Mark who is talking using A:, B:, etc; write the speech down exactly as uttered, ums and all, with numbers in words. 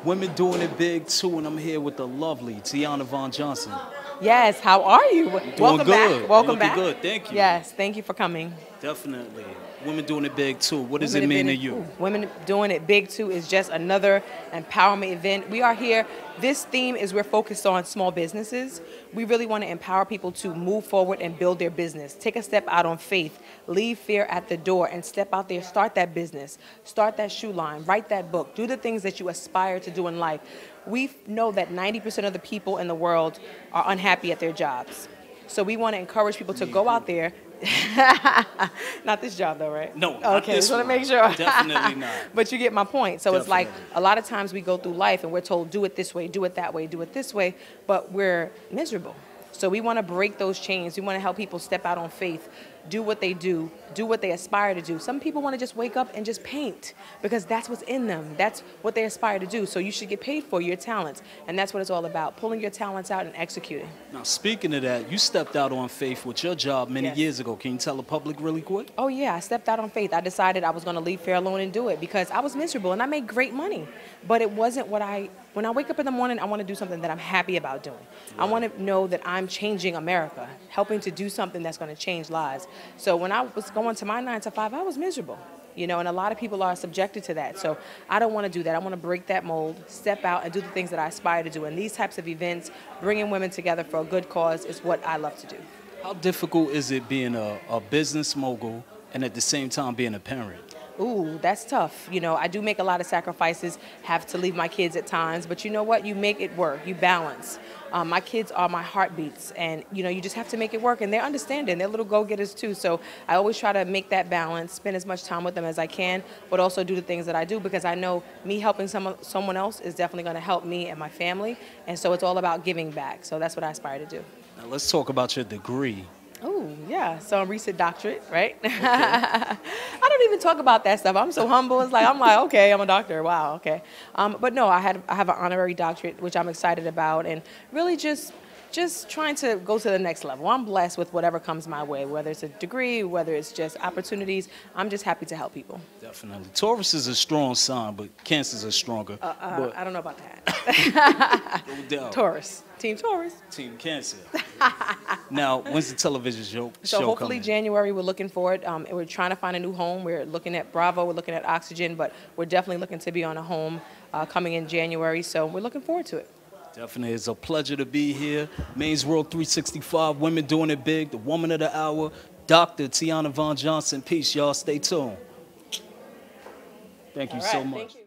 A: Women doing it big too, and I'm here with the lovely Tiana Von Johnson.
B: Yes, how are you?
A: Doing
B: Welcome
A: good.
B: back. Welcome
A: Looking
B: back.
A: good. Thank you.
B: Yes, thank you for coming.
A: Definitely. Women doing it big too. What does
B: Women
A: it mean to
B: doing-
A: you?
B: ooh, Women doing it big too is just another empowerment event. We are here. This theme is we're focused on small businesses. We really want to empower people to move forward and build their business. Take a step out on faith. Leave fear at the door and step out there. Start that business. Start that shoe line. Write that book. Do the things that you aspire to do in life. We know that ninety percent of the people in the world are unhappy at their jobs. So we want to encourage people to go out there. Not this job though, right?
A: No, not
B: okay,
A: this
B: just want to
A: one.
B: make sure.
A: Definitely not.
B: But you get my point. So it's like
A: Definitely.
B: a lot of times we go through life and we're told do it this way, do it that way, do it this way, but we're miserable. So we want to break those chains. We want to help people step out on faith, do what they do, do what they aspire to do. Some people want to just wake up and just paint because that's what's in them. That's what they aspire to do. So you should get paid for your talents. And that's what it's all about, pulling your talents out and executing.
A: Now, speaking of that, you stepped out on faith with your job many
B: Yes.
A: years ago. Can you tell the public really quick?
B: Oh yeah, I stepped out on faith. I decided I was going to leave fear alone and do it because I was miserable and I made great money. But it wasn't what I, when I wake up in the morning, I want to do something that I'm happy about doing. I want to know that I'm changing America, helping to do something that's going to change lives. So when I was going to my nine to five, I was miserable, you know, and a lot of people are subjected to that. So I don't want to do that. I want to break that mold, step out and do the things that I aspire to do. And these types of events, bringing women together for a good cause is what I love to do.
A: How difficult is it being a, a business mogul and at the same time being a parent?
B: Ooh, that's tough. You know, I do make a lot of sacrifices, have to leave my kids at times, but you know what? You make it work. You balance. Um, my kids are my heartbeats, and you know, you just have to make it work, and they're understanding. They're little go-getters too, so I always try to make that balance, spend as much time with them as I can, but also do the things that I do because I know me helping someone, someone else is definitely going to help me and my family, and so it's all about giving back. So that's what I aspire to do.
A: Now, let's talk about your degree.
B: Oh, yeah. So I'm recent doctorate, right? Okay. I don't even talk about that stuff. I'm so humble. It's like, I'm like, okay, I'm a doctor. Wow, okay. Um, but no, I had I have an honorary doctorate, which I'm excited about, and really just just trying to go to the next level. I'm blessed with whatever comes my way, whether it's a degree, whether it's just opportunities. I'm just happy to help people.
A: Definitely. Taurus is a strong sign, but Cancers are stronger.
B: Uh, uh,
A: but
B: I don't know about that.
A: no doubt.
B: Taurus. Team Taurus.
A: Team Cancer. Now, when's the television show,
B: So
A: show
B: hopefully
A: coming?
B: January, we're looking for it. Um, and we're trying to find a new home. We're looking at Bravo, we're looking at Oxygen, but we're definitely looking to be on a home uh, coming in January. So we're looking forward to it.
A: Definitely. It's a pleasure to be here. Maine's World three sixty-five, women doing it big, the woman of the hour, Doctor Tiana Von Johnson. Peace, y'all. Stay tuned. Thank you
B: All right,
A: so much.
B: thank you.